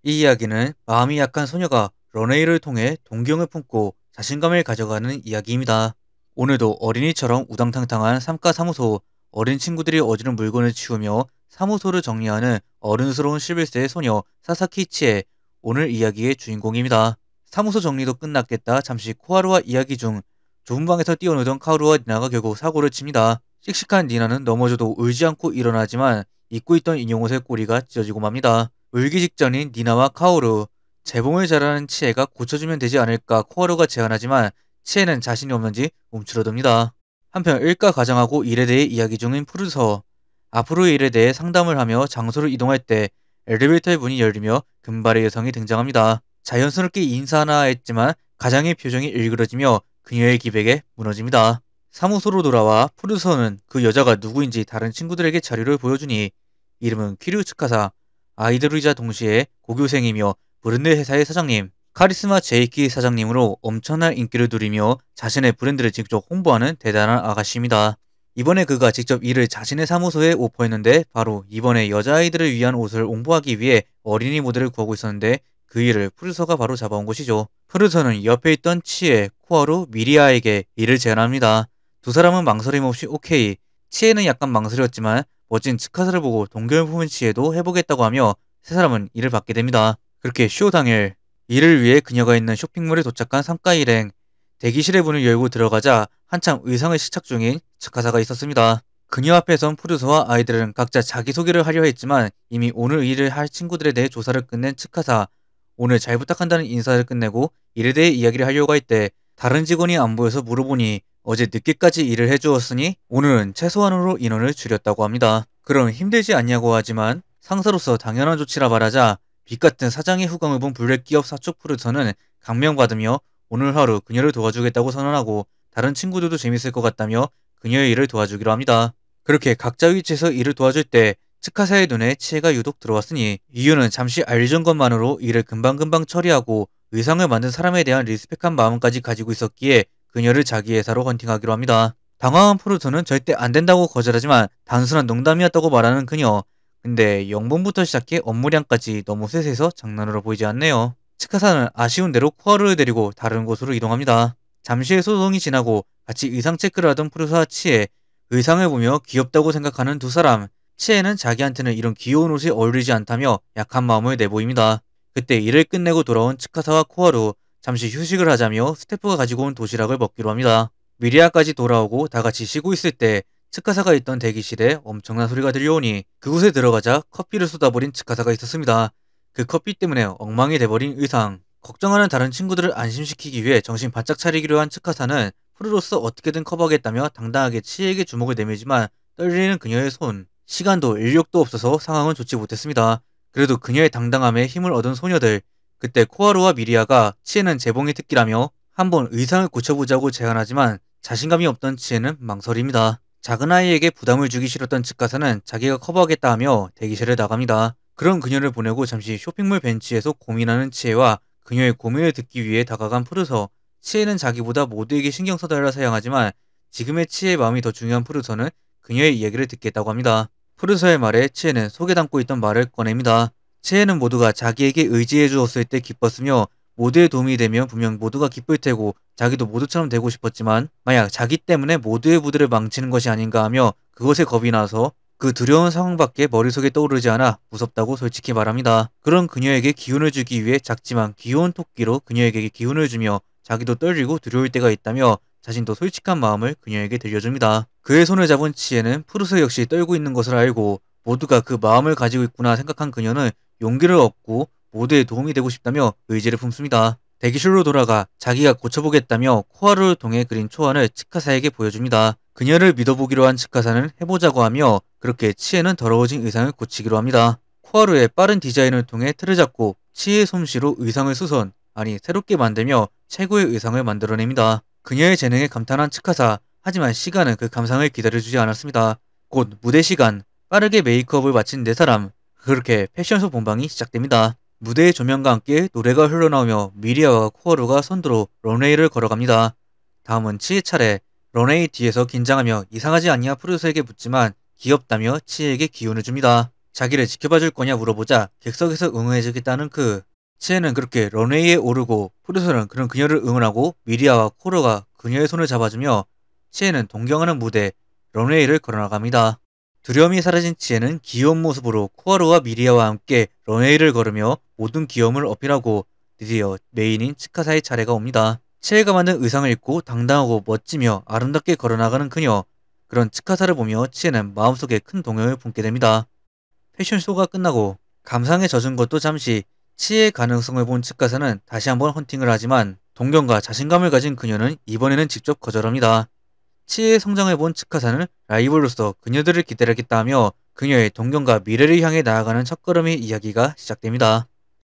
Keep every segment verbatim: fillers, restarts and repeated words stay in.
이 이야기는 마음이 약한 소녀가 런웨이를 통해 동경을 품고 자신감을 가져가는 이야기입니다. 오늘도 어린이처럼 우당탕탕한 삼가 사무소, 어린 친구들이 어지른 물건을 치우며 사무소를 정리하는 어른스러운 십일 세의 소녀 사사키 치에 오늘 이야기의 주인공입니다. 사무소 정리도 끝났겠다 잠시 코하루와 이야기 중 좁은 방에서 뛰어놀던 카오루와 니나가 결국 사고를 칩니다. 씩씩한 니나는 넘어져도 울지 않고 일어나지만 입고 있던 인형옷의 꼬리가 찢어지고 맙니다. 울기 직전인 니나와 카오루, 재봉을 잘하는 치에가 고쳐주면 되지 않을까 코하루가 제안하지만 치에는 자신이 없는지 움츠러듭니다. 한편 일과 가정하고 일에 대해 이야기 중인 푸르서, 앞으로의 일에 대해 상담을 하며 장소를 이동할 때 엘리베이터의 문이 열리며 금발의 여성이 등장합니다. 자연스럽게 인사하나 했지만 가장의 표정이 일그러지며 그녀의 기백에 무너집니다. 사무소로 돌아와 푸르서는 그 여자가 누구인지 다른 친구들에게 자료를 보여주니 이름은 키류 츠카사, 아이돌이자 동시에 고교생이며 브랜드 회사의 사장님, 카리스마 제이키 사장님으로 엄청난 인기를 누리며 자신의 브랜드를 직접 홍보하는 대단한 아가씨입니다. 이번에 그가 직접 이를 자신의 사무소에 오퍼했는데 바로 이번에 여자아이들을 위한 옷을 홍보하기 위해 어린이 모델을 구하고 있었는데 그 일을 푸르서가 바로 잡아온 것이죠. 푸르서는 옆에 있던 치에, 코하루, 미리아에게 일을 제안합니다. 두 사람은 망설임 없이 오케이. 치에는 약간 망설였지만 멋진 츠카사를 보고 동경을 품은 치에도 해보겠다고 하며 세 사람은 일을 받게 됩니다. 그렇게 쇼 당일 일을 위해 그녀가 있는 쇼핑몰에 도착한 삼가 일행. 대기실의 문을 열고 들어가자 한참 의상을 시착 중인 츠카사가 있었습니다. 그녀 앞에선 푸르소와 아이들은 각자 자기소개를 하려 했지만 이미 오늘 일을 할 친구들에 대해 조사를 끝낸 츠카사. 오늘 잘 부탁한다는 인사를 끝내고 일에 대해 이야기를 하려고 할 때 다른 직원이 안 보여서 물어보니 어제 늦게까지 일을 해주었으니 오늘은 최소한으로 인원을 줄였다고 합니다. 그럼 힘들지 않냐고 하지만 상사로서 당연한 조치라 말하자 빛같은 사장의 후광을 본 블랙기업 사초 푸르서는 감명받으며 오늘 하루 그녀를 도와주겠다고 선언하고 다른 친구들도 재밌을 것 같다며 그녀의 일을 도와주기로 합니다. 그렇게 각자 위치에서 일을 도와줄 때 츠카사의 눈에 치에가 유독 들어왔으니 이유는 잠시 알려준 것만으로 일을 금방금방 처리하고 의상을 만든 사람에 대한 리스펙한 마음까지 가지고 있었기에 그녀를 자기 회사로 헌팅하기로 합니다. 당황한 푸르토는 절대 안 된다고 거절하지만 단순한 농담이었다고 말하는 그녀. 근데 영봉부터 시작해 업무량까지 너무 세세해서 장난으로 보이지 않네요. 츠카사는 아쉬운 대로 코하루를 데리고 다른 곳으로 이동합니다. 잠시의 소송이 지나고 같이 의상 체크를 하던 푸르토와 치에, 의상을 보며 귀엽다고 생각하는 두 사람. 치에는 자기한테는 이런 귀여운 옷이 어울리지 않다며 약한 마음을 내보입니다. 그때 일을 끝내고 돌아온 츠카사와 코하루, 잠시 휴식을 하자며 스태프가 가지고 온 도시락을 먹기로 합니다. 미리아까지 돌아오고 다같이 쉬고 있을 때 츠카사가 있던 대기실에 엄청난 소리가 들려오니 그곳에 들어가자 커피를 쏟아버린 츠카사가 있었습니다. 그 커피 때문에 엉망이 돼버린 의상. 걱정하는 다른 친구들을 안심시키기 위해 정신 바짝 차리기로 한 츠카사는 프로로서 어떻게든 커버하겠다며 당당하게 치에에게 주먹을 내밀지만 떨리는 그녀의 손. 시간도 인력도 없어서 상황은 좋지 못했습니다. 그래도 그녀의 당당함에 힘을 얻은 소녀들. 그때 코하루와 미리아가 치에는 재봉이 특기라며 한번 의상을 고쳐보자고 제안하지만 자신감이 없던 치에는 망설입니다. 작은 아이에게 부담을 주기 싫었던 츠카사는 자기가 커버하겠다 하며 대기실을 나갑니다. 그런 그녀를 보내고 잠시 쇼핑몰 벤치에서 고민하는 치에와 그녀의 고민을 듣기 위해 다가간 푸르서. 치에는 자기보다 모두에게 신경 써달라 사양하지만 지금의 치에의 마음이 더 중요한 푸르서는 그녀의 이야기를 듣겠다고 합니다. 푸르서의 말에 치에는 속에 담고 있던 말을 꺼냅니다. 치에는 모두가 자기에게 의지해 주었을 때 기뻤으며 모두의 도움이 되면 분명 모두가 기쁠 테고 자기도 모두처럼 되고 싶었지만 만약 자기 때문에 모두의 무대를 망치는 것이 아닌가 하며 그것에 겁이 나서 그 두려운 상황밖에 머릿속에 떠오르지 않아 무섭다고 솔직히 말합니다. 그런 그녀에게 기운을 주기 위해 작지만 귀여운 토끼로 그녀에게 기운을 주며 자기도 떨리고 두려울 때가 있다며 자신도 솔직한 마음을 그녀에게 들려줍니다. 그의 손을 잡은 치에는 푸르소 역시 떨고 있는 것을 알고 모두가 그 마음을 가지고 있구나 생각한 그녀는 용기를 얻고 모두에 도움이 되고 싶다며 의지를 품습니다. 대기실로 돌아가 자기가 고쳐보겠다며 코하루를 통해 그린 초안을 츠카사에게 보여줍니다. 그녀를 믿어보기로 한 츠카사는 해보자고 하며 그렇게 치에는 더러워진 의상을 고치기로 합니다. 코하루의 빠른 디자인을 통해 틀을 잡고 치에의 솜씨로 의상을 수선, 아니 새롭게 만들며 최고의 의상을 만들어냅니다. 그녀의 재능에 감탄한 츠카사. 하지만 시간은 그 감상을 기다려주지 않았습니다. 곧 무대 시간. 빠르게 메이크업을 마친 네 사람. 그렇게 패션쇼 본방이 시작됩니다. 무대의 조명과 함께 노래가 흘러나오며 미리아와 코하루가 선두로 런웨이를 걸어갑니다. 다음은 치의 차례. 런웨이 뒤에서 긴장하며 이상하지 않냐 푸르소에게 묻지만 귀엽다며 치에에게 기운을 줍니다. 자기를 지켜봐줄 거냐 물어보자 객석에서 응원해주겠다는 그. 치에는 그렇게 런웨이에 오르고 프루소는 그런 그녀를 응원하고 미리아와 코로가 그녀의 손을 잡아주며 치에는 동경하는 무대 런웨이를 걸어나갑니다. 두려움이 사라진 치에는 귀여운 모습으로 코하루와 미리아와 함께 런웨이를 걸으며 모든 귀여움을 어필하고 드디어 메인인 츠카사의 차례가 옵니다. 치에가 만든 의상을 입고 당당하고 멋지며 아름답게 걸어나가는 그녀. 그런 츠카사를 보며 치에는 마음속에 큰 동요를 품게 됩니다. 패션쇼가 끝나고 감상에 젖은 것도 잠시. 치에의 가능성을 본 츠카사는 다시 한번 헌팅을 하지만 동경과 자신감을 가진 그녀는 이번에는 직접 거절합니다. 치에의 성장을 본 츠카사는 라이벌로서 그녀들을 기다리겠다 하며 그녀의 동경과 미래를 향해 나아가는 첫걸음의 이야기가 시작됩니다.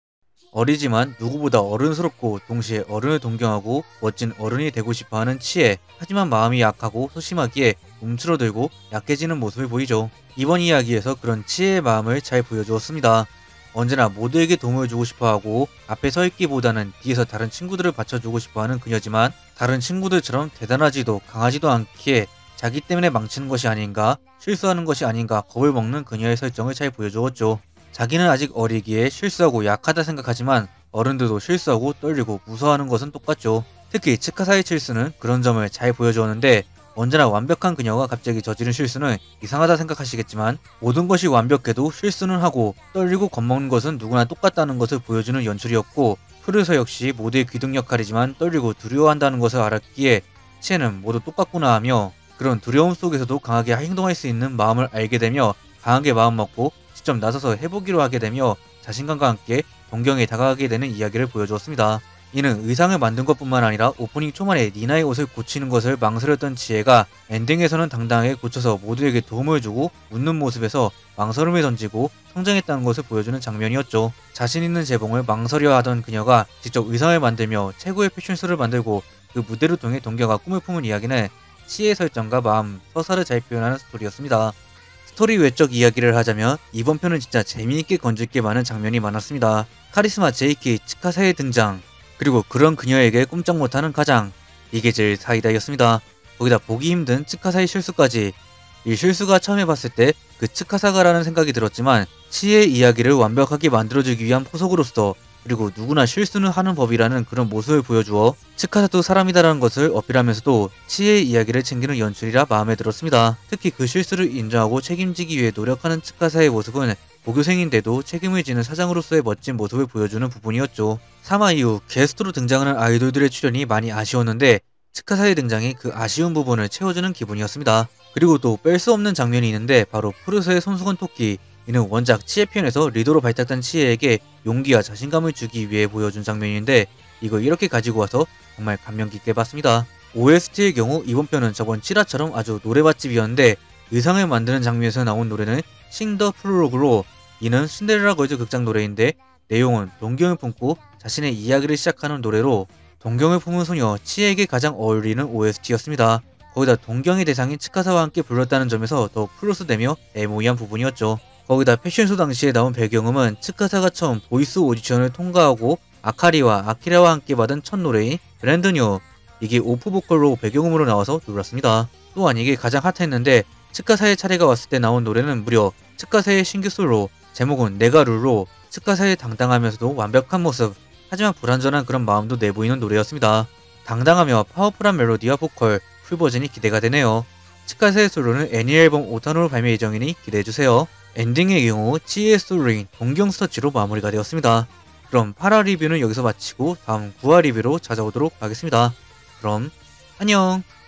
어리지만 누구보다 어른스럽고 동시에 어른을 동경하고 멋진 어른이 되고 싶어하는 치에. 하지만 마음이 약하고 소심하기에 움츠러들고 약해지는 모습을 보이죠. 이번 이야기에서 그런 치에의 마음을 잘 보여주었습니다. 언제나 모두에게 도움을 주고 싶어하고 앞에 서 있기보다는 뒤에서 다른 친구들을 받쳐주고 싶어하는 그녀지만 다른 친구들처럼 대단하지도 강하지도 않기에 자기 때문에 망치는 것이 아닌가, 실수하는 것이 아닌가 겁을 먹는 그녀의 설정을 잘 보여주었죠. 자기는 아직 어리기에 실수하고 약하다 생각하지만 어른들도 실수하고 떨리고 무서워하는 것은 똑같죠. 특히 츠카사의 실수는 그런 점을 잘 보여주었는데 언제나 완벽한 그녀가 갑자기 저지른 실수는 이상하다 생각하시겠지만 모든 것이 완벽해도 실수는 하고 떨리고 겁먹는 것은 누구나 똑같다는 것을 보여주는 연출이었고 프르소 역시 모두의 귀등 역할이지만 떨리고 두려워한다는 것을 알았기에 치에는 모두 똑같구나 하며 그런 두려움 속에서도 강하게 행동할 수 있는 마음을 알게 되며 강하게 마음먹고 직접 나서서 해보기로 하게 되며 자신감과 함께 동경에 다가가게 되는 이야기를 보여주었습니다. 이는 의상을 만든 것뿐만 아니라 오프닝 초반에 니나의 옷을 고치는 것을 망설였던 지혜가 엔딩에서는 당당하게 고쳐서 모두에게 도움을 주고 웃는 모습에서 망설임을 던지고 성장했다는 것을 보여주는 장면이었죠. 자신 있는 재봉을 망설여 하던 그녀가 직접 의상을 만들며 최고의 패션쇼를 만들고 그 무대를 통해 동경과 꿈을 품은 이야기는 치의 설정과 마음, 서사를 잘 표현하는 스토리였습니다. 스토리 외적 이야기를 하자면 이번 편은 진짜 재미있게 건질 게 많은 장면이 많았습니다. 카리스마 제이케이 츠카사의 등장, 그리고 그런 그녀에게 꼼짝 못하는 가장, 이게 제일 사이다였습니다. 거기다 보기 힘든 츠카사의 실수까지. 이 실수가 처음 해봤을 때 그 츠카사가라는 생각이 들었지만 치의 이야기를 완벽하게 만들어주기 위한 포석으로서 그리고 누구나 실수는 하는 법이라는 그런 모습을 보여주어 츠카사도 사람이다라는 것을 어필하면서도 치의 이야기를 챙기는 연출이라 마음에 들었습니다. 특히 그 실수를 인정하고 책임지기 위해 노력하는 츠카사의 모습은 고교생인데도 책임을 지는 사장으로서의 멋진 모습을 보여주는 부분이었죠. 삼 화 이후 게스트로 등장하는 아이돌들의 출연이 많이 아쉬웠는데 츠카사의 등장이 그 아쉬운 부분을 채워주는 기분이었습니다. 그리고 또 뺄 수 없는 장면이 있는데 바로 프루소의 손수건 토끼. 이는 원작 치에 편에서 리더로 발탁된 치에에게 용기와 자신감을 주기 위해 보여준 장면인데 이걸 이렇게 가지고 와서 정말 감명 깊게 봤습니다. 오에스티의 경우 이번 편은 저번 칠 화처럼 아주 노래 맛집이었는데 의상을 만드는 장면에서 나온 노래는 싱 더 프로로그로. 이는 신데렐라 걸즈 극장 노래인데 내용은 동경을 품고 자신의 이야기를 시작하는 노래로 동경을 품은 소녀 치에에게 가장 어울리는 오에스티였습니다. 거기다 동경의 대상인 츠카사와 함께 불렀다는 점에서 더 플러스되며 에모이한 부분이었죠. 거기다 패션쇼 당시에 나온 배경음은 츠카사가 처음 보이스 오디션을 통과하고 아카리와 아키라와 함께 받은 첫 노래인 브랜드뉴. 이게 오프 보컬로 배경음으로 나와서 놀랐습니다. 또한 이게 가장 핫했는데 츠카사의 차례가 왔을 때 나온 노래는 무려 츠카사의 신규 솔로, 제목은 내가 룰로. 츠카사의 당당하면서도 완벽한 모습, 하지만 불완전한 그런 마음도 내보이는 노래였습니다. 당당하며 파워풀한 멜로디와 보컬, 풀버전이 기대가 되네요. 츠카사의 솔로는 애니 앨범 오탄으로 발매 예정이니 기대해주세요. 엔딩의 경우 치의 솔로인 동경 스터치로 마무리가 되었습니다. 그럼 팔 화 리뷰는 여기서 마치고 다음 구 화 리뷰로 찾아오도록 하겠습니다. 그럼 안녕.